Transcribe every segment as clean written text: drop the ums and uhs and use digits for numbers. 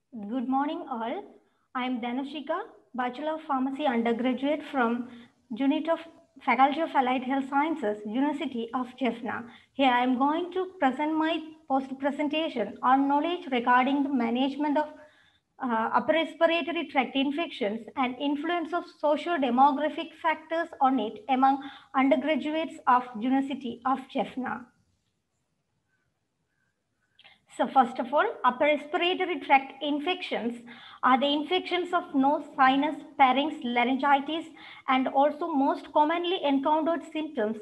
Good morning, all. I am Dhanushika, Bachelor of Pharmacy undergraduate from Unit of Faculty of Allied Health Sciences, University of Jaffna. Here I am going to present my post presentation on knowledge regarding the management of upper respiratory tract infections and influence of socio-demographic factors on it among undergraduates of University of Jaffna. So first of all, upper respiratory tract infections are the infections of nose, sinus, pharynx, laryngitis, and also most commonly encountered symptoms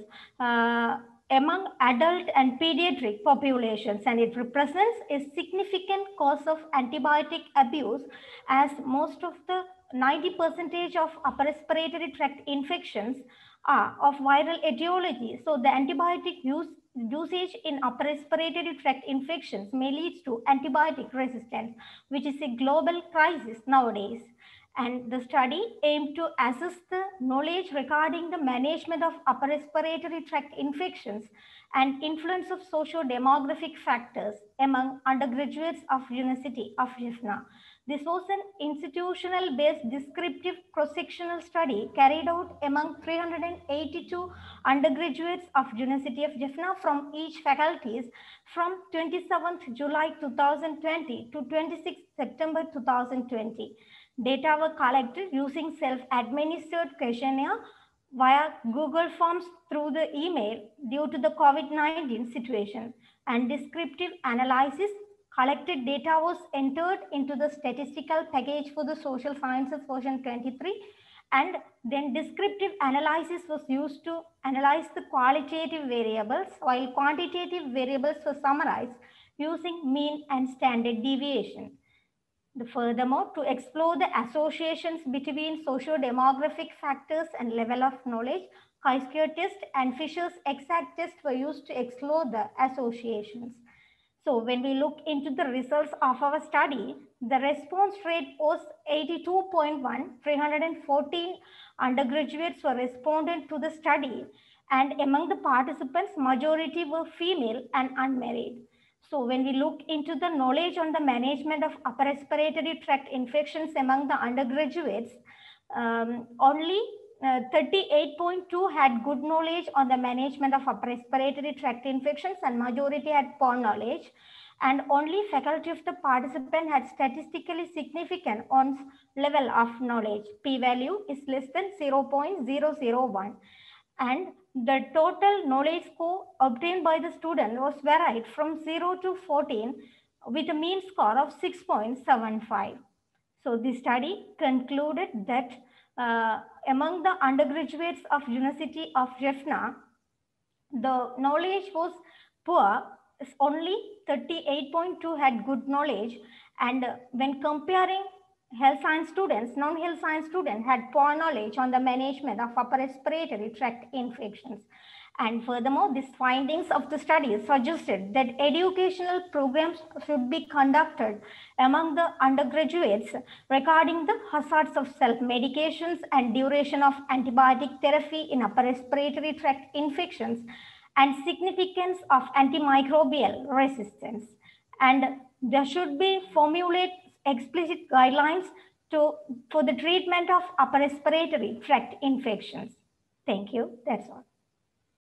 among adult and pediatric populations, and it represents a significant cause of antibiotic abuse, as most of the 90% of upper respiratory tract infections are of viral etiology. So the antibiotic usage in upper respiratory tract infections may lead to antibiotic resistance, which is a global crisis nowadays. And the study aimed to assess the knowledge regarding the management of upper respiratory tract infections and influence of socio-demographic factors among undergraduates of University of Jaffna. This was an institutional-based descriptive cross-sectional study carried out among 382 undergraduates of University of Jaffna from each faculties from 27th July 2020 to 26th September 2020. Data were collected using self-administered questionnaire via Google Forms through the email due to the COVID-19 situation, and descriptive analysis collected data was entered into the statistical package for the social sciences version 23, and then descriptive analysis was used to analyze the qualitative variables, while quantitative variables were summarized using mean and standard deviation. Furthermore, to explore the associations between socio-demographic factors and level of knowledge, Chi-square test and Fisher's exact test were used to explore the associations. So when we look into the results of our study, the response rate was 82.1. 314 undergraduates were responded to the study, and among the participants, majority were female and unmarried. So when we look into the knowledge on the management of upper respiratory tract infections among the undergraduates, only 38.2 had good knowledge on the management of upper respiratory tract infections, and majority had poor knowledge. And only faculty of the participant had statistically significant on level of knowledge. P-value is less than 0.001. And the total knowledge score obtained by the student was varied from 0 to 14 with a mean score of 6.75. So the study concluded that among the undergraduates of University of Jaffna, the knowledge was poor. Only 38.2 had good knowledge, and when comparing health science students, non-health science students had poor knowledge on the management of upper respiratory tract infections. And furthermore, these findings of the study suggested that educational programs should be conducted among the undergraduates regarding the hazards of self-medications and duration of antibiotic therapy in upper respiratory tract infections and significance of antimicrobial resistance. And there should be formulate explicit guidelines for the treatment of upper respiratory tract infections. Thank you. That's all.